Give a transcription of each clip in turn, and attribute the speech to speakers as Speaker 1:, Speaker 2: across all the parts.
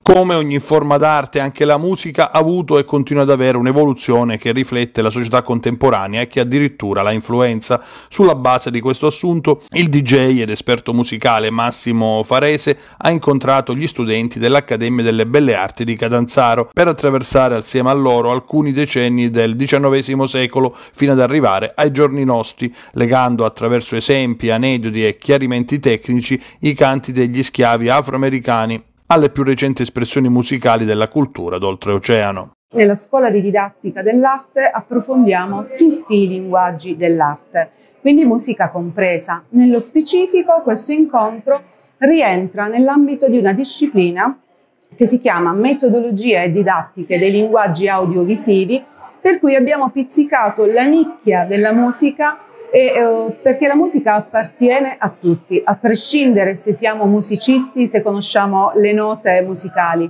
Speaker 1: Come ogni forma d'arte, anche la musica ha avuto e continua ad avere un'evoluzione che riflette la società contemporanea e che addirittura la influenza. Sulla base di questo assunto, il DJ ed esperto musicale Massimo Farese ha incontrato gli studenti dell'Accademia delle Belle Arti di Catanzaro per attraversare assieme a loro alcuni decenni del XIX secolo fino ad arrivare ai giorni nostri, legando attraverso esempi, aneddoti e chiarimenti tecnici i canti degli schiavi afroamericani alle più recenti espressioni musicali della cultura d'oltreoceano.
Speaker 2: Nella scuola di didattica dell'arte approfondiamo tutti i linguaggi dell'arte, quindi musica compresa. Nello specifico questo incontro rientra nell'ambito di una disciplina che si chiama Metodologie didattiche dei linguaggi audiovisivi, per cui abbiamo pizzicato la nicchia della musica perché la musica appartiene a tutti, a prescindere se siamo musicisti, se conosciamo le note musicali.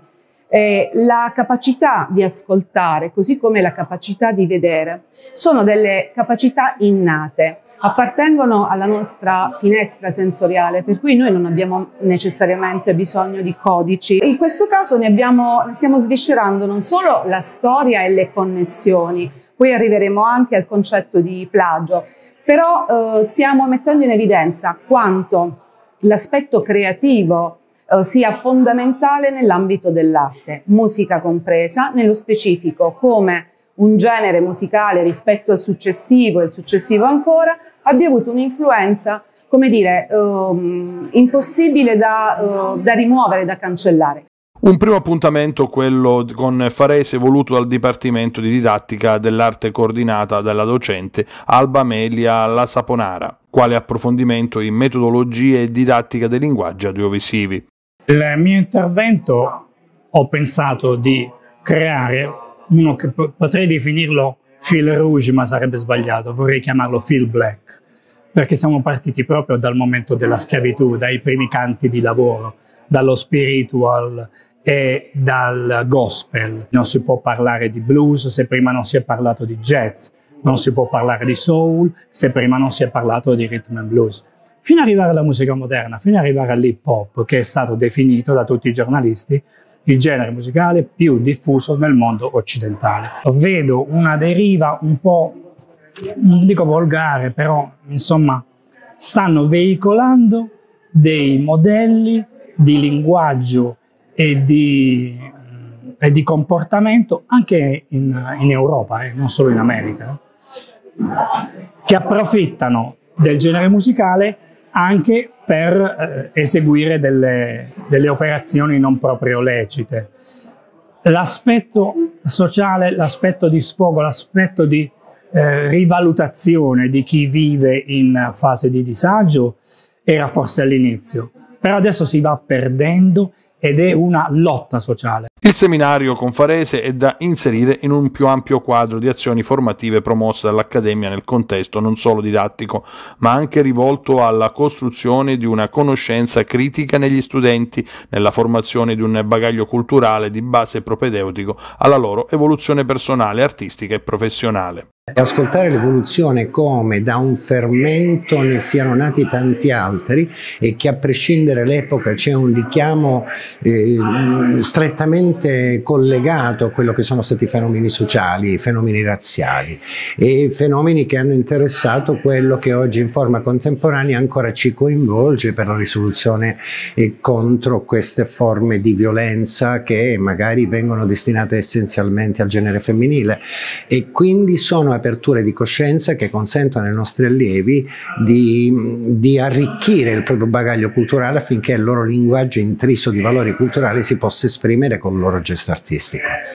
Speaker 2: La capacità di ascoltare, così come la capacità di vedere, sono delle capacità innate, appartengono alla nostra finestra sensoriale, per cui noi non abbiamo necessariamente bisogno di codici. In questo caso ne stiamo sviscerando non solo la storia e le connessioni, poi arriveremo anche al concetto di plagio, però stiamo mettendo in evidenza quanto l'aspetto creativo sia fondamentale nell'ambito dell'arte, musica compresa, nello specifico come un genere musicale rispetto al successivo e il successivo ancora abbia avuto un'influenza, come dire, impossibile da rimuovere, da cancellare.
Speaker 1: Un primo appuntamento, quello con Farese, voluto dal Dipartimento di Didattica dell'Arte coordinata dalla docente Alba Amelia La Saponara, quale approfondimento in metodologie e didattica dei linguaggi audiovisivi.
Speaker 3: Il mio intervento ho pensato di creare uno che potrei definirlo fil rouge, ma sarebbe sbagliato, vorrei chiamarlo fil black, perché siamo partiti proprio dal momento della schiavitù, dai primi canti di lavoro, dallo spiritual e dal gospel. Non si può parlare di blues se prima non si è parlato di jazz, non si può parlare di soul se prima non si è parlato di rhythm and blues. Fino ad arrivare alla musica moderna, fino ad arrivare all'hip hop, che è stato definito da tutti i giornalisti il genere musicale più diffuso nel mondo occidentale. Vedo una deriva un po', non dico volgare, però insomma stanno veicolando dei modelli di linguaggio e di comportamento anche in Europa, non solo in America, che approfittano del genere musicale anche per eseguire delle operazioni non proprio lecite. L'aspetto sociale, l'aspetto di sfogo, l'aspetto di rivalutazione di chi vive in fase di disagio era forse all'inizio, però adesso si va perdendo ed è una lotta sociale.
Speaker 1: Il seminario con Farese è da inserire in un più ampio quadro di azioni formative promosse dall'Accademia nel contesto non solo didattico, ma anche rivolto alla costruzione di una conoscenza critica negli studenti, nella formazione di un bagaglio culturale di base propedeutico alla loro evoluzione personale, artistica e professionale.
Speaker 4: Ascoltare l'evoluzione come da un fermento ne siano nati tanti altri e che a prescindere l'epoca c'è un richiamo strettamente collegato a quello che sono stati i fenomeni sociali, i fenomeni razziali e fenomeni che hanno interessato quello che oggi in forma contemporanea ancora ci coinvolge per la risoluzione contro queste forme di violenza che magari vengono destinate essenzialmente al genere femminile, e quindi sono aperture di coscienza che consentono ai nostri allievi di arricchire il proprio bagaglio culturale affinché il loro linguaggio intriso di valori culturali si possa esprimere con il loro gesto artistico.